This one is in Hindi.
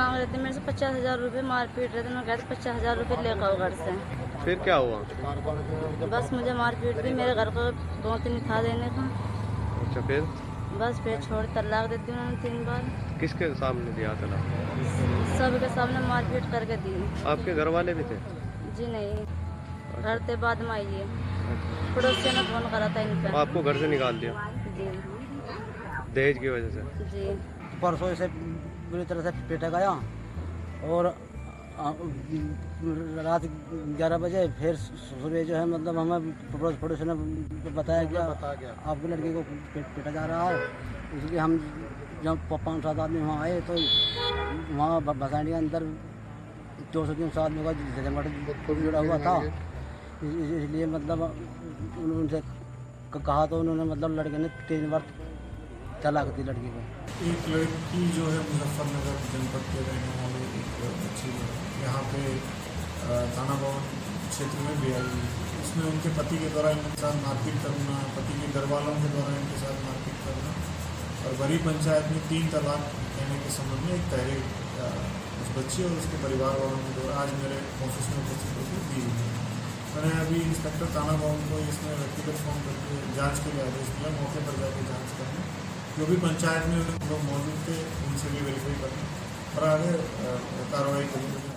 मांग रहे थे मेरे से 50,000 रुपये, मार पीट रहे थे। मैं कहते 50,000 रुपये लेकर आओ घर से। फिर क्या हुआ? बस मुझे मार पीट दी, मेरे घर को बहुत नहीं था देने का। अच्छा, फिर? बस फिर छोड़ तलाक दे दी उन्होंने 3 बार। किसके सामने दिया तलाक? सबके सामने मार पीट करके दी। आपके घर वाले भी थे? जी नहीं, घर थे बाद में आई है। पड़ोसियों ने फोन करा था इन पे। आपको घर से निकाल दिया? जी। दहेज की वजह से? जी। परसों से बुरी तरह से पीटा गया और रात 11 बजे फिर सुबह जो है मतलब हमें पड़ोस ने बताया कि आपकी लड़की को पीटा जा रहा है। इसलिए हम जब 5-7 आदमी वहाँ आए तो वहाँ भसानी के अंदर 200-300 आदमी का झगड़ा जुड़ा हुआ था। इसलिए मतलब उनसे कहा तो उन्होंने मतलब लड़के ने 3 बार तलाक दी लड़की को। एक लड़की जो है मुजफ्फरनगर जनपद के रहने वाली एक बच्ची यहाँ पे थाना भवन क्षेत्र में भी आई हुई। इसमें उनके पति के द्वारा इनके साथ मारपीट करना, पति के घर वालों के द्वारा इनके साथ मारपीट करना और बड़ी पंचायत में 3 तलाक देने के संबंध में एक तहरीर उस बच्ची और उसके परिवार वालों के द्वारा आज मेरे ऑफिस में उपस्थित होकर दी हुई है। मैंने अभी इंस्पेक्टर थाना भवन को इसमें व्यक्तिगत फोन करके जाँच के लिए आदेश दिया, मौके पर जाकर जाँच करने, जो भी पंचायत में लोग मौजूद थे उनसे भी वेरीफाई करना और आगे कार्रवाई करेंगे।